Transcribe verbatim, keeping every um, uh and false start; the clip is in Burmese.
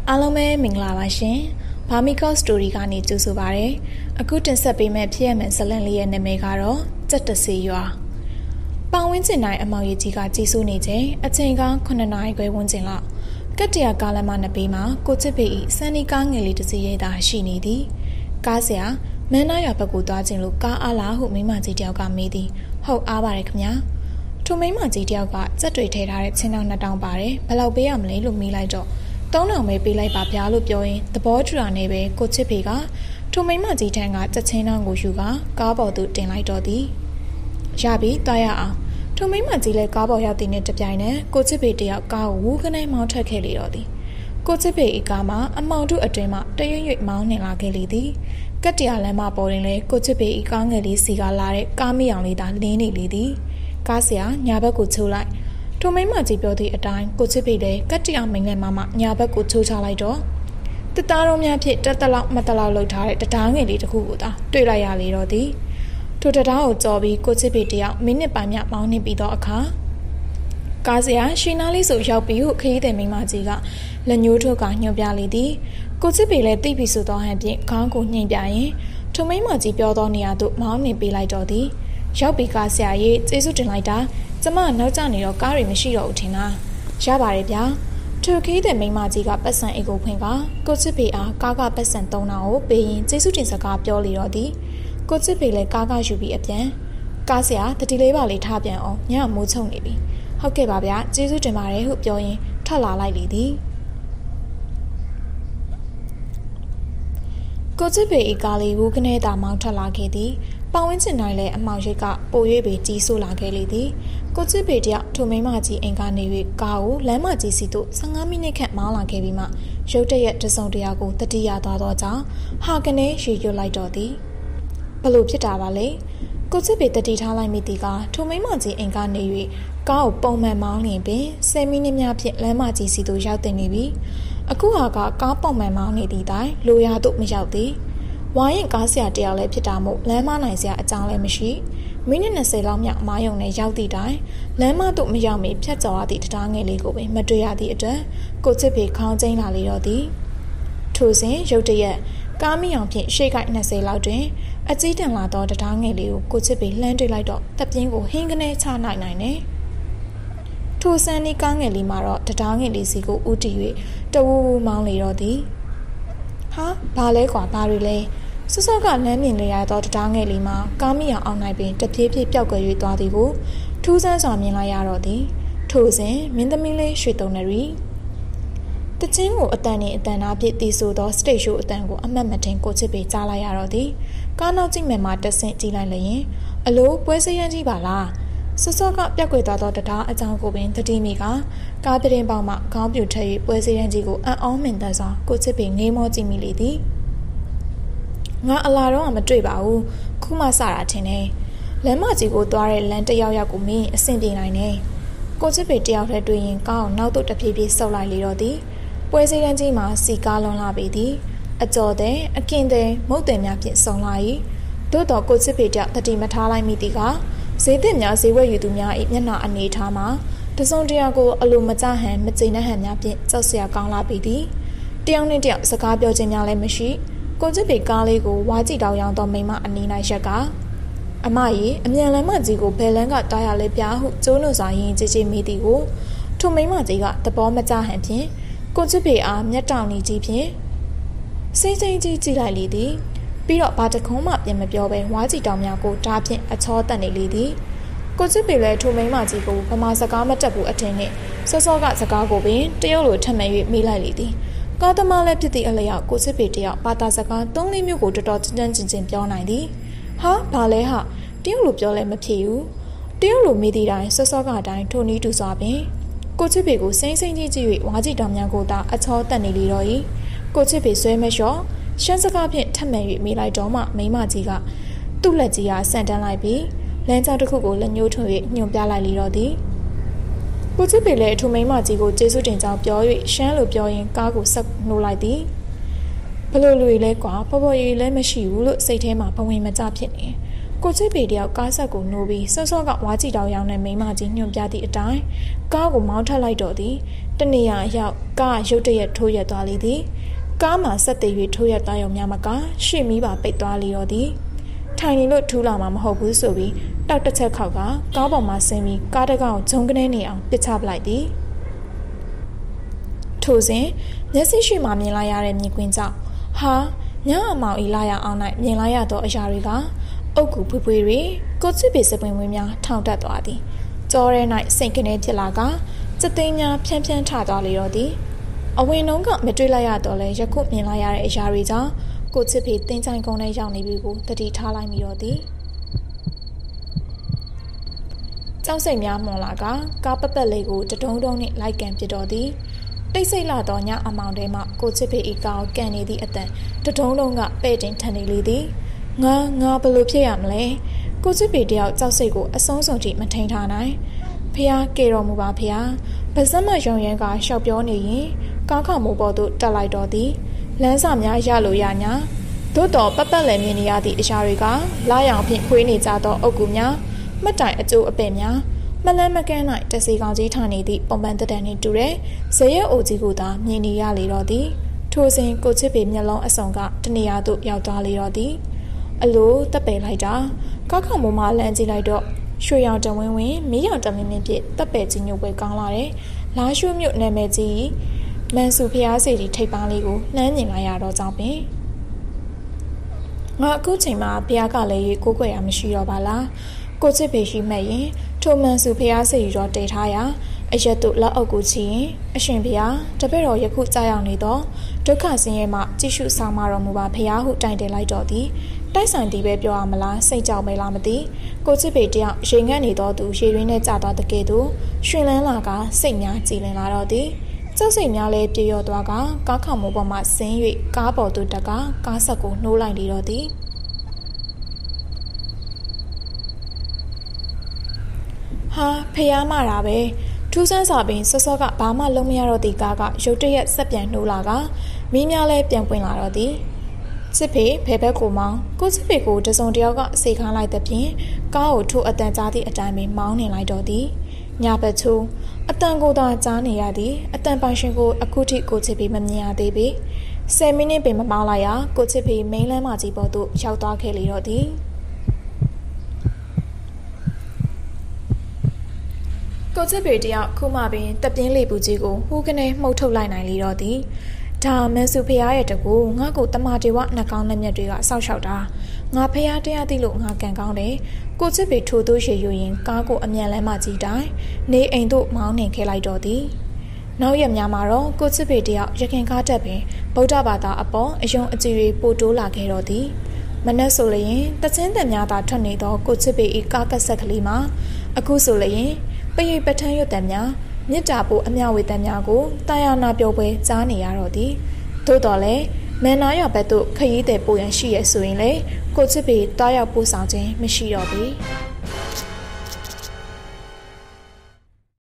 အားလုံးပဲမင်္ဂလာပါရှင်။ဘာမီကော့စတိုရီကနေကြိုဆိုပါရစေ။အခုတင်ဆက်ပေးမယ့်ဖြစ်ရမယ့်ဇာတ်လမ်းလေးရဲ့နာမည်ကတော့ကြက်တစေရွာ။ပောင်ဝင်းကျင်တိုင်းအမောင်ရီကြီးကကြီးစိုးနေချိန်အချိန်ကခုနှစ်နာရီခွဲဝန်းကျင်လောက်ကတ္တရာကားလမ်းမနှစ်ဘေးမှာကိုချစ်ဖေဤစန်နီကားငယ်လေးတစ်စီးရဲသာရှိနေသည်။ကားဆရာမန်းနာရွာဘက်ကိုသွားခြင်းလို့ကားအားလားဟုမိမကြီးတယောက်ကမေးသည်။ဟုတ်အားပါတယ်ခင်ဗျာ။ထိုမိမကြီးတယောက်ကစက်တွေထည့်ထားတဲ့ချင်းတောင်နှစ်တောင်ပါတယ်။ဘယ်လောက်ပေးရမလဲလို့မေးလိုက်တော့သုံးထောင်ပဲပေးလိုက်ပါဗျာလို့ပြောရင်သဘောတူတာနဲ့ပဲကိုချစ်ဖေကထိုမိမကြီးထံကစက်ချင်းတောင်ကိုယူကကားပေါ်သို့တင်လိုက်တော့သည်။ရပြီသွားရအောင်။ထိုမိမကြီးလည်းကားပေါ်ရောက်တဲ့နဲ့တပြိုင်နက်ကိုချစ်ဖေတယောက်ကားကိုဝူးခနိုင်မောင်းထွက်ခဲ့လေတော့သည်။ကိုချစ်ဖေဤကားမှာအမောင်တို့အတွင်မှတရွရွမောင်းနေလာခဲ့လေသည်။ကတ္တရာလမ်းမပေါ်တွင်လည်းကိုချစ်ဖေဤကားငယ်လေးစီကလာတဲ့ကားမီအောင်လေးသာလင်းနေလေသည်။ကားဆရာညာဘက်ကိုချိုးလိုက်ထိုမိမကြီးပြောသည့်အတိုင်းကိုချစ်ဖေလည်းကတ္တရာမိန်ငယ်မမညာဘက်ကိုချိုးချလိုက်တော့တသားတော်များဖြင့်တက်တလောက်မတလောက်လှုပ်ထားတဲ့တရားငယ်လေးတစ်ခုကိုသာတွေ့လိုက်ရလေတော့သည်ထိုတရားကိုကြော်ပြီးကိုချစ်ဖေတယောက်မိနစ်ပိုင်းမြမောင်းနေပြီးတော့အခါကားဆရာရှင်နာလေးဆိုရောက်ပြီးဟုခရီးသည်မိမကြီးကလက်ညှိုးထုတ်ကညွှန်ပြလေသည်ကိုချစ်ဖေလည်းသိပြီဆိုတော့ဟန်ဖြင့်ခေါင်းကိုညှိပြရင်ထိုမိမကြီးပြောသောနေရာသို့မောင်းနေပေးလိုက်တော့သည်ရောက်ပြီးကားဆရာရေးကျေးဇူးတင်လိုက်တာကျမနောက်ကျနေတော့ကားတွေမရှိတော့ဘူးထင်လားရပါတယ်ဗျာထိုခီးတဲ့မိမကြီးကပတ်စံအိတ်ကိုဖွင့်ကကိုချစ်ဖေအားကားကပတ်စံသုံးတောင်ကိုပေးရင်ကျေးဇူးတင်စကားပြောလေတော့သည်ကိုချစ်ဖေလည်းကားကယူပြီးအပြန်ကားဆရာတတိလေးပါလေးထားပြန်အောင်ညမိုးချုံနေပြီဟုတ်ကဲ့ပါဗျာကျေးဇူးတင်ပါတယ်ဟုပြောရင်ထွက်လာလိုက်လေသည်ကိုချစ်ဖေဤကားလေးဝူးကနေသာမောင်းထွက်လာခဲ့သည်ပောင်ဝင်းကျင်တိုင်းလည်းအမောင်ရိပ်ကပို၍ပဲကြီးဆိုးလာခဲ့လေသည်ကိုချစ်ဖေတယောက်ထိုမိမကြီးအိမ်ကနေ၍ကားကိုလမ်းမကြီးစီသို့ဆယ်ငါးမိနစ်ခန့်မောင်းလာခဲ့ပြီးမှရုတ်တရက်တစုံတရာကိုတတိယသွားသောကြောင့်ဟာကနေရေရွတ်လိုက်တော့သည်ဘလို့ဖြစ်တာပါလဲကိုချစ်ဖေတတိထားလိုက်မိသည်ကထိုမိမကြီးအိမ်ကနေ၍ကားကိုပုံမှန်မောင်းလျင်ပင်ဆယ်မိနစ်များဖြင့်လမ်းမကြီးစီသို့ရောက်တင်နေပြီအခုဟာကကားပုံမှန်မောင်းနေသည့်တိုင်လိုရာသို့မရောက်သည်ဝိုင်းရင်ကားဆရာတယောက်လည်းဖြစ်တာမို့လမ်းမနိုင်စရာအကြောင်းလည်းမရှိမိနစ်နှစ်ဆယ်လောက်မြောက်အမားယုံနဲ့ရောက်သည့်တိုင်လမ်းမသို့မရောက်မီဖြတ်ကျော်ရသည့်တရားငယ်လေးကိုပင်မတွေ့ရသည့်အတွက်ကိုချစ်ဖေခေါင်းကျင်းလာလေတော့သည်ထိုစဉ်ရုတ်တရက်ကားမီအောင်ဖြင့်ရှေ့ကိုက်နှစ်ဆယ်လောက်တွင်အကြီးတန်းလာသောတရားငယ်လေးကိုကိုချစ်ဖေလှမ်းတွေ့လိုက်တော့တပ်ပြင်းကိုဟင်းကနေချနိုင်နိုင်နေထိုစံဒီကားငယ်လေးမှာတော့တရားငယ်လေးစီကိုဥတီ၍တဝူဝူမောင်းလေတော့သည်ဟာဘာလဲကွာဘာတွေလဲဆဆော့ကလမ်းမြင်လေရသောတရားငယ်လေးမှာကားမီအောင်အောင်နိုင်ပင်တပြေးပြေးပျောက်ကွယ်၍သွားသည်ကိုထူးဆန်းစွာမြင်လိုက်ရတော့သည်ထိုစဉ်မင်းသမီးလေးရွှေတုံနရီတချင်းကိုအတန်နဲ့အတန်သားဖြင့်တီးဆိုသောစတိတ်ရှိုးအတန်ကိုအမတ်မထင်ကိုချစ်ပေကြားလိုက်ရတော့သည်ကားနောက်ကြည့်မယ်မှာတဆင့်ကြည့်လိုက်လျင်အလိုပွဲစရမ်းကြီးပါလားဆဆော့ကပြက်ကွယ်သွားသောတရားအကြောင်းကိုပင်တတိမိကကားပြတင်းပေါက်မှခေါင်းပြူထည့်၍ပွဲစရမ်းကြီးကိုအံ့ဩမင်တန်စွာကိုချစ်ပေငေးမောကြည့်မိလေသည်ငါအလာတော့မတွေ့ပါဘူးခုမှစတာထင်တယ်လမ်းမကြီးကိုသွားတဲ့လမ်းတစ်ယောက်ယောက်ကိုမင်းအဆင်ပြေနိုင်တယ်ကိုချစ်ပေတယောက်တည်းတွေ့ရင်ကောင်းနောက်သို့တဖြည်းဖြည်းဆုပ်လိုက်လေတော့သည်ပွဲစည်းတန်းကြီးမှာစီကားလွန်လာပေသည်အကျော်တဲ့အကင်တဲ့မုတ်တယ်များဖြင့်ဆုံလာ၏သို့တော်ကိုချစ်ပေတယောက်တတိမထားလိုက်မိသည်ကဈေးသစ်များဈေးဝယ်ယူသူများ၏မျက်နှာအနေထားမှာတစုံတရာကိုအလိုမကျဟန်မကျေနပ်ဟန်များဖြင့်ကြောက်စရာကောင်းလာပေသည်တယောက်နဲ့တယောက်စကားပြောခြင်းများလည်းမရှိကိုချစ်ဖေကားလေးကိုဝါကြည့်တောင်ရောင်သောမိမအနီး၌ရက်ကအမကြီးအမြန်လမ်းမကြီးကိုဘယ်လန်းကတားရလဲပြားဟုကျိုးနုစာရင်ကြည်ကြည်မိသည်ကိုထိုမိမကြီးကသဘောမကျဟန်ဖြင့်ကိုချစ်ဖေအားမျက်တောင်နေကြီးဖြင့်စိတ်စိတ်ကြီးကြည့်လိုက်လေသည်ပြီးတော့ဘာတခုံးမှပြန်မပြောဘဲဝါကြည့်တောင်များကိုဓာဖြင့်အချောတက်နေလေသည်ကိုချစ်ဖေလည်းထိုမိမကြီးကိုဗမာစကားမတက်ဘူးအထင်နှင့်စောစောကစကားကိုပင်တရုတ်လိုထပ်မံ၍မိလိုက်လေသည်ကားသမားလည်းဖြစ်သည့်အလျောက်ကိုချစ်ဖေတယောက်ဘာသာစကားသုံးလေးမျိုးကိုတော်တော်ကျဉ်းကျဉ်းကျဉ်ပြောနိုင်သည်ဟာဘာလဲဟာတရုတ်လိုပြောလဲမဖြစ်ဘူးတရုတ်လိုမိသည့်တိုင်းစောစောကအတိုင်းထိုနည်းတူစွာပင်ကိုချစ်ဖေကိုစိမ့်စိမ့်ကြီးကြည့်၍ဝါကြည့်တောင်များကိုသာအချောတက်နေလေတော့၏ကိုချစ်ဖေဆွဲမလျှော့ရှမ်းစကားဖြင့်ထပ်မံ၍မိလိုက်တော့မှမိမကြီးကသူ့လက်ကြီးအားဆန်တန်းလိုက်ပြီးလမ်းကြောင်းတစ်ခုကိုလက်ညှိုးထွင်၍ညွှန်ပြလိုက်လေတော့သည်ကိုချစ်ပေလည်းထိုမိမကြီးကိုကျေးဇူးတင်ကြောင်းပြော၍ရှမ်းလိုပြောရင်ကားကိုဆက်နှိုးလိုက်သည်ဘလို့လူတွေလဲကွာပေါ်ပေါ်ရီလဲမရှိဘူးလို့စိတ်ထဲမှာဘဝင်မကျဖြစ်နေကိုချစ်ပေတယောက်ကားဆက်ကိုနိုးပြီးစောစောကဝါးကြည့်တောင်ရောက်တဲ့မိမကြီးညွန်ပြသည့်အတိုင်းကားကိုမောင်းထလိုက်တော့သည်တနေရာရောက်ကားရုတ်တရက်ထိုးရက်သွားလေသည်ကားမှာဆက်တည်၍ထိုးရက်သွားရုံများမကရှေ့မီးပါပိတ်သွားလေတော့သည်ထိုင်နေလို့ထူလာမှာမဟုတ်ဘူးဆိုပြီးတောက်တစ်ချက်ခောက်ကကားပေါ်မှာဆင်းပြီးကားတကောင်ဂျုံကနေနေအောင်ပစ်ချပလိုက်သည်ထိုစဉ်မျက်စိရှိမှမြင်လိုက်ရတဲ့မြင်ကွင်းကြောင့်ဟာညအမောင်ဤလာရအောင်၌မြင်လိုက်ရသောအရာတွေကအုတ်ကူဖွေးဖွေးတွေကိုချစ်ပေစပွင့်ဝင်းများထောင်တက်သွားသည်ကြောရဲ၌စိတ်ကနေဖြစ်လာကစသိန်းများဖြန်းဖြန်းထသွားလေတော့သည်အဝင်နှုံးကမတွေ့လိုက်ရတော့လဲယခုမြင်လိုက်ရတဲ့အရာတွေကြောင့်ကိုချစ်ပေတင်းချိုင်ကုန်းထဲရောက်နေပြီကိုတတိထားလိုက်မိတော့သည်ကြောက်စိတ်များမွန်လာကကားပပက်လေးကိုတဒုံဒုံနှင့်လိုက်ကန်ပစ်တော်သည်တိတ်ဆိတ်လာသောညအမောင်ထဲမှကိုချစ်ဖေဤကောက်ကန်နေသည့်အတန်တဒုံဒုံကပဲ့တင်ထန်နေလေသည်ငါငါဘယ်လိုဖြစ်ရမလဲကိုချစ်ဖေတယောက်ကြောက်စိတ်ကိုအဆုံးစုံထိမထိန်ထားနိုင်ဖះကေတော်မူပါဖះဗဇက်မယုံရန်ကရှောက်ပြောနေရင်ကားခမိုးပေါ်သို့တက်လိုက်တော်သည်လမ်းစာများရလို့ရညာသို့တော်ပပက်လည်းမြင်နေရသည့်အရာတွေကလာရောင်ဖြင့်ခွေးနေကြသောအုတ်ကူများမှတ်တိုင်အကျိုးအပဲ့များမလန်းမကန်း၌တစီကောင်ကြီးထားနေသည့်ပုံပန်းတတန်နှင့်တူတဲ့ဇရက်အိုကြီးကိုသာမြင်နေရလေတော့သည်ထိုစဉ်ကိုချစ်ပေမျက်လုံးအစုံကတနေရာသို့ရောက်သွားလေတော့သည်အလိုတက်ပယ်လိုက်တာကောက်ခေါမိုးမှလမ်းကြည့်လိုက်တော့ရွှေရောင်တဝင်းဝင်းမီးရောင်တမင်းမင်းပြည့်တက်ပယ်ကြီးညိုပွဲကောင်းလာတယ်လာရွှေမြို့နာမည်ကြီးမန်ဆူဖျားစီတီထိပ်ပန်းလေးကိုလှမ်းမြင်လိုက်ရတော့ကြောင့်ပင်ငါအခုချိန်မှာဖျားကလည်းရေကိုးကွယ်ရမရှိတော့ပါလားကိုချစ်ပေရှိမဲ့ရင်ထိုမန်ဆူဖျားစီတော့တည်ထားရအရက်တို့လက်အုပ်ကိုချီရင်အရှင်ဖျားတပည့်တော်ယခုကြားရောက်နေတော့ဒုက္ခဆင်းရဲမှကြည့်ရှုဆောင်မတော်မူပါဖျားဟုတိုင်တယ်လိုက်တော့သည်တိုက်ဆိုင်သည်ပဲပြောရမလားစိတ်ကြောက်မဲလားမသိကိုချစ်ပေတယောက်ရေငတ်နေတော့သူရေရင်းနဲ့ကြာသွားတဲ့ကဲ့သို့ရှင်လန်းလာကစိတ်များကြည်လင်လာတော့သည်ကျောက်စိတ်များလည်းပြေရော့သွားကကားခေါမိုးပေါ်မှဆင်း၍ကားပေါ်သို့တက်ကကားဆက်ကိုနှိုးလိုက်လေတော့သည်ဟာဖျားမတာပဲထူးဆန်းစွာပင်စောစောကဘာမှလုံးမရတော့သည့်ကားကရုတ်တရက်ဆက်ပြန်နှိုးလာကမီးများလည်းပြန်ပွင့်လာတော့သည်ချစ်ဖေဘဲဘက်ကိုမောင်းကိုချစ်ဖေကိုတစုံတယောက်ကစေခန်းလိုက်တဲ့ဖြင့်ကားကိုထိုးအတန်ကြားသည့်အတိုင်းပင်မောင်းနေလိုက်တော့သည်ညဘက်ချိုးအတန်ကိုသာကြားနေရသည်အတန်ပိုင်ရှင်ကိုအခုထိကိုချစ်ဖေမမြင်ရသေးပေဆယ်မိနစ်ပင်မမောင်းလိုက်ရကိုချစ်ဖေမိန်းလမ်းမကြီးပေါ်သို့ရောက်သွားခဲ့လေတော့သည်ကိုချစ်ပေတယောက်ခုမှပင်တပြင်းလေးပူကြီးကိုဟိုးကနေမှုတ်ထုတ်လိုက်နိုင်လေတော့သည်ဒါမန်ဆူဖျားရဲ့တကူငါ့ကိုတမတေဝနှကောင်းလက်မြက်တွေကစောက်ရှောက်တာငါဖျားတရားသိလို့ငါကန်ကောင်းတယ်ကိုချစ်ပေထိုးသိုးရေယူရင်ကားကိုအမြန်လမ်းမကြီးတိုင်းနေအိမ်သို့မောင်းနှင်ခဲ့လိုက်တော့သည်နောက်ရက်များမှာတော့ကိုချစ်ပေတယောက်ရခင်ကားတက်ပင်ဗုဒ္ဓဘာသာအပေါ်အယုံအကြည်တွေပို့တိုးလာခဲ့တော့သည်မနက်ဆိုလျင်တချင်းတန်များသာထွက်နေသောကိုချစ်ပေ၏ကားကဆက်ကလေးမှာအခုဆိုလျင်ပရိပထန်းရွတ်တံများမြစ်တာပိုအမြဝေတံများကိုတာယာနာပြောပွဲကြားနေရတော့သည်သို့တော်လည်းမန်နာရဘက်သို့ခရီးသည်ပို့ရန်ရှိရဆိုရင်လေကိုချစ်ပေတားရောက်ပို့ဆောင်ခြင်းမရှိတော့ဘူး